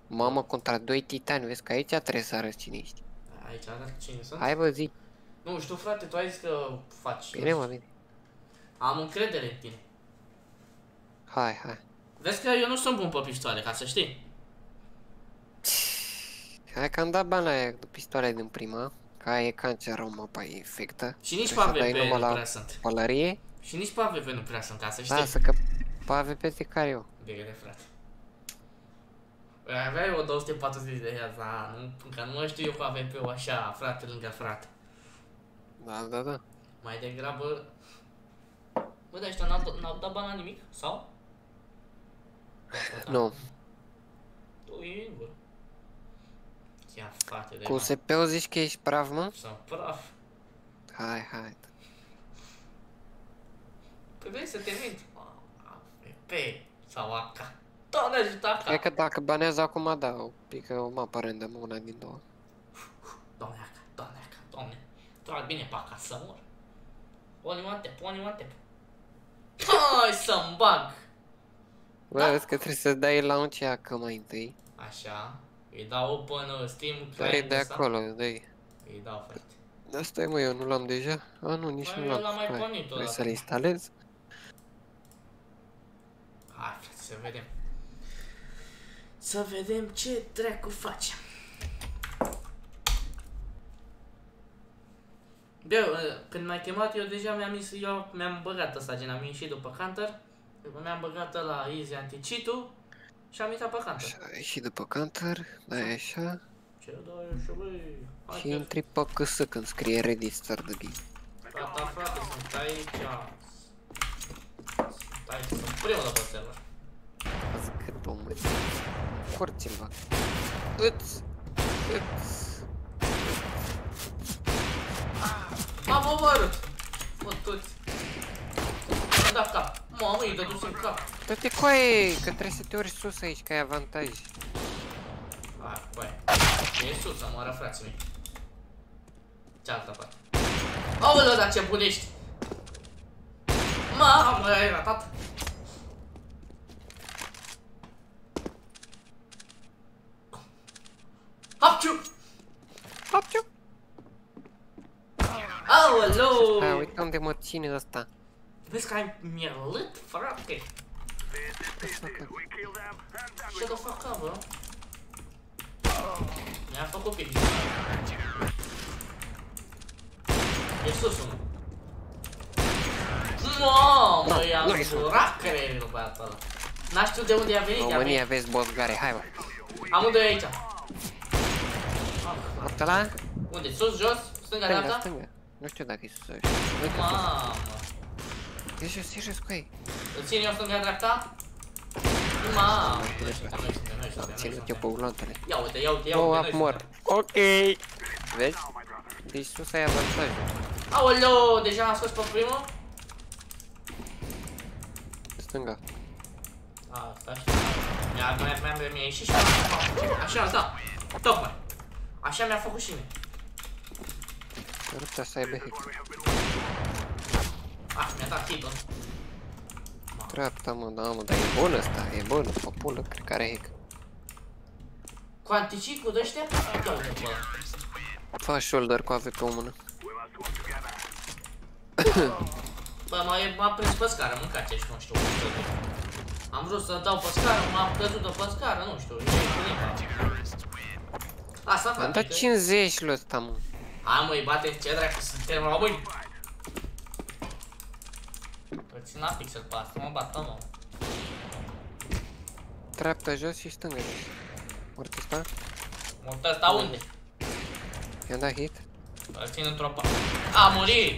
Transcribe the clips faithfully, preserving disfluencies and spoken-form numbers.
Mamă, contra doi titani, vezi că aici trebuie să arăți cine ești. Aici arăt cine sunt? Hai bă, zi. Nu, știu frate, tu ai zis că faci. Bine mă, bine. Am încredere în tine. Hai, hai. Vezi că eu nu sunt bun pe pistoale, ca să știi. Hai că am dat bani la aia de pistoale din prima. Ca e cancerul, mapa e infectă. Și nici pe A V P nu la prea sunt. pălărie. Și nici pe A V P nu prea sunt, ca să știi. Lasă că pe A V P te care eu. Bine, frate. Aveai o două sute patruzeci de ea, dar nu, că nu mă știu eu cu A V P-ul așa, frate lângă frate. Da, da, da. Mai degrabă... Bă, dar ăștia n-au dat bani la nimic? Sau? Nu. Tu e bă. Ia, frate de... Cu S P-ul zici că ești praf, mă? Sunt praf. Hai, hai. Păi vrei să te mint? A V P sau A K. Doamne ajută A K. Cred că dacă banează acum, da, o pică o mapă random, una din două. Doamne A K, doamne A K, doamne. Trag bine pe A K să mor. One one tap, one one tap. Hai să-mi bag! Bă, Da. vezi că trebuie să dai launch A K mai întâi. Așa. Îi dau open Steam. Dai de acolo, dai. Îi dau, frate. Da, stai mă, eu nu l-am deja? A, nu, nici Bă, nu eu l-am. l-am mai Hai, pornit vrei odată. să-l instalez? Hai, frate, să vedem. Să vedem ce dracu facem. Bă, când m-ai chemat, eu deja mi-am zis, eu mi-am băgat ăsta, gen, am ieșit după Counter. Mi-am băgat la Easy Anti-Cheat-ul și am intrat pe Counter. Așa, ieși după Counter, dai așa. Ce dai așa, băi? Hai Și că- intri pe C S când scrie ready start the game. Gata, frate, sunt aici. Sunt aici, sunt primul de pe server. Azi cât om îți... Forți-l, bă. Îți... Îți... M-am omorât! Mă, toți. M-am dat cap. Mamă, i-i dădus în cap. Dă-te coaie, că trebuie să te urci sus aici, că ai avantaj. Hai, băi. E sus, să moară frații mei. Cealaltă parte. Aoleu, dar ce bun ești! Mamă, ai ratat! Hapciu! Hapciu! Aoleu! Hai, uite unde mă ține ăsta. Vezi că ai mielit, frate? Ce the fuck up, bă? Mi-a făcut pic. E sus unul. Mamă, i-am jurat creierul băiatul ăla. N-a știut de unde a venit, a venit. România, vezi botgare, hai bă. Amândoi aici. Uite la? Unde? Sus, jos? Stânga, Stânga, dreapta? stânga. Nu știu dacă e sus aici. Uite, Mamă. e jos, e jos cu ei. Îl țin eu stânga, dreapta? Mamă. Noi suntem, noi suntem, noi suntem, noi Ținut eu suntem. pe ulantele. Ia uite, ia uite, ia Oh, uite, ap noi mor. suntem. Ok. Vezi? Deci sus ai avantajul. Aoleu, deja am scos pe primul? Stânga. A, stai așa. Mi-a mi-a mi-a mi-a ieșit și așa, da. Tocmai. Așa mi-a făcut și mie. Rupt să aibă hit. Ah, mi-a dat hit-ul. Dreapta, mă, da, mă, dar e bun ăsta, e bun, populă, cred că are hack. Cu anticicul de ăștia? Ia uite pe ăla. Fă shoulder cu A V P-ul în mână. Bă, m-a prins pe scară, mâncați aici, nu știu cum să zic. Am vrut să dau pe scară, m-am căzut de pe scară, nu știu, e limba. Asta, Am frate. dat cincizeci lui ăsta, mă. Hai măi, bate, ce dracu, suntem români. Păi țin la pixel pe asta, mă bată, mă. Dreapta jos și stânga jos. Mort ăsta? Mult ăsta unde? I-am dat hit. Îl țin într-o pa... A murit!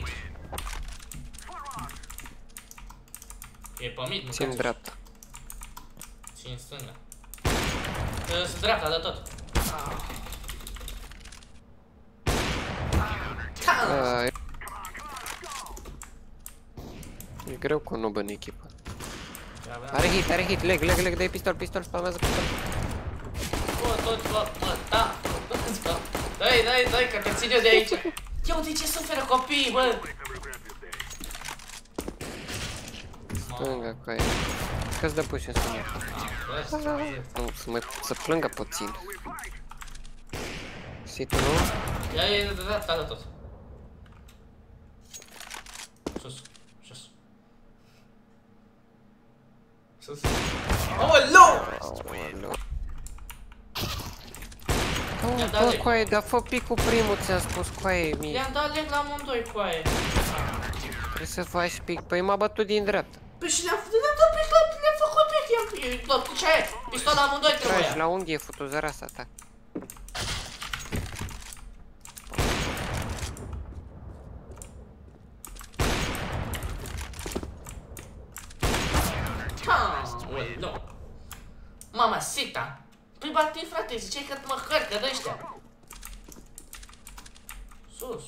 E pe mid, nu Țin cați. dreapta. Țin stânga. Sunt dreapta de tot. A, e... e greu cu un noob în echipă. Are hit, are hit, leg, leg, leg, dai pistol, pistol, spalmează pistol. Bă, tot, bă, bă, da, dă-ți, bă. Dă-i, dă-i, dă-i, că te țin eu de aici. Ia uite ce suferă copiii, bă. Stânga cu aia. Vezi că-ți dă puși în sânge. Nu, să mai să plângă puțin. Situl nu? Ia, ia, da, da, da, tot. Sus, sus. Sus. Aoleu! Aoleu. Bă, coaie, dar fă picul primul, ți-am spus, coaie, mie. I-am dat leg la amândoi, coaie. Trebuie să faci pic, păi m-a bătut din dreapta. Păi și le-am dat pic, le-am făcut pic, i-am... Ce aia? Pistol la amândoi trebuia. Tragi la unghie futuzăra asta ta. Aoleu. Mama, sita. Păi bati, frate, ziceai că mă hărcă de ăștia. Sus.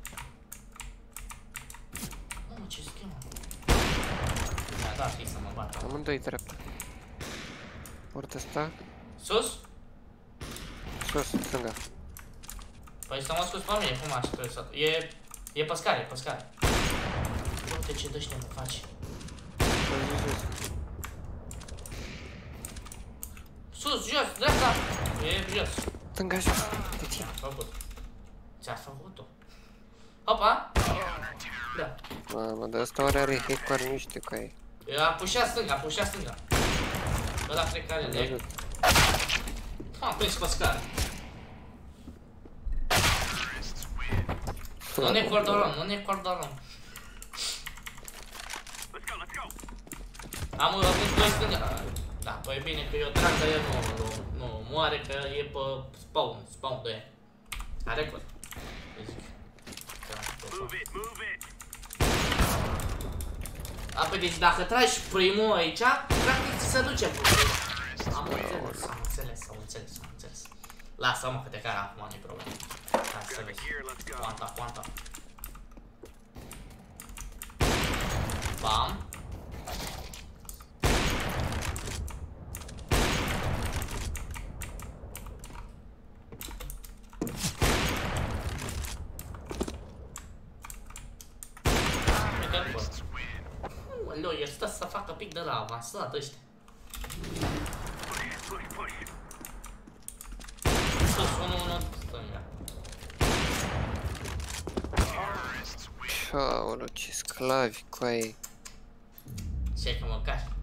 Mamă, ce schemă. Mi-a dat fi să mă bată. Amândoi dreapta. Porta asta. Sus? Sus, stânga. Păi să mă scos pe mine, cum așa trebuie să... E... E pe scară, e pe scară. Uite ce de-ăștia mă faci. Sus, jos, dreapta! E jos. Stânga jos, de tine. Ți-a făcut. Ți-a făcut-o. Hopa! Da. Mamă, dar ăsta ori are hack-uri, nu știu că e. A pușat stânga, a pușat stânga. Ăla cred că are de... M-am prins pe scară. Nu ne cordorom, nu ne cordorom. Am avut doi stânga. Da, păi bine că eu trag, dar el nu, nu, nu moare, că e pe spawn, spawn de aia. Are record. Îi zic. A, păi deci dacă tragi primul aici, practic ți se duce puțin. Am înțeles, am înțeles, am înțeles, am înțeles. Lasă-mă că te care acum, nu-i problemă. Hai să vezi. Quanta, quanta. Bam. Aoleu, el stă să facă pic de la avansat ăștia. Sus, unu, unu, stânga. Aoleu, ce sclavi, coaie. Ce-ai că mă cași?